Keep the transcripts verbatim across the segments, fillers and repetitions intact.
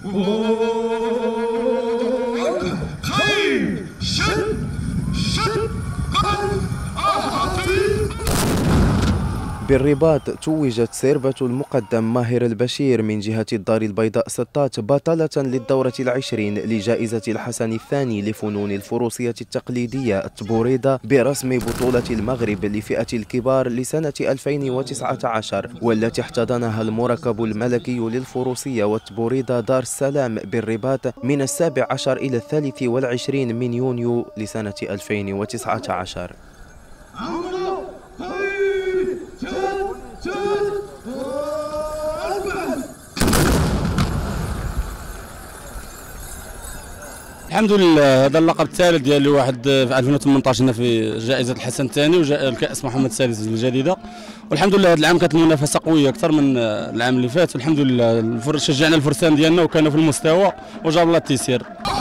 خير شد شد قلب أعطي. بالرباط توجت سيربة المقدم ماهر البشير من جهة الدار البيضاء ستات بطلة للدورة العشرين لجائزة الحسن الثاني لفنون الفروسية التقليدية تبوريدة برسم بطولة المغرب لفئة الكبار لسنة ألفين وتسعة عشر، والتي احتضنها المركب الملكي للفروسية وتبوريدة دار السلام بالرباط من السابع عشر إلى الثالث والعشرين من يونيو لسنة ألفين وتسعة عشر. الحمد لله، هذا اللقب الثالث ديالي واحد في ألفين وثمانطاش هنا في جائزة الحسن الثاني والكأس محمد الثالث الجديدة، والحمد لله هذا العام كانت المنافسة قوية أكثر من العام اللي فات، والحمد لله شجعنا الفرسان ديالنا وكانوا في المستوى وجاب الله التيسير.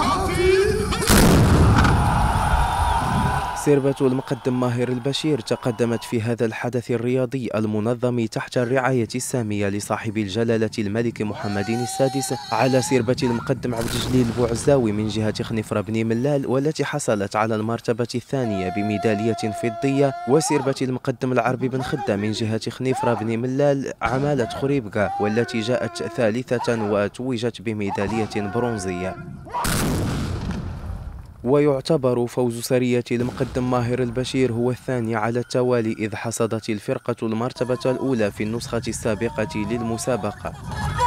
سيربة المقدم ماهر البشير تقدمت في هذا الحدث الرياضي المنظم تحت الرعاية السامية لصاحب الجلالة الملك محمد السادس على سيربة المقدم عبد الجليل بوعزاوي من جهة خنفرة بن ملال، والتي حصلت على المرتبة الثانية بميدالية فضية، وسيربة المقدم العربي بن خدة من جهة خنفرة بن ملال عمالة خريبكة، والتي جاءت ثالثة وتوجت بميدالية برونزية. ويعتبر فوز سرية المقدم ماهر البشير هو الثاني على التوالي، إذ حصدت الفرقة المرتبة الأولى في النسخة السابقة للمسابقة.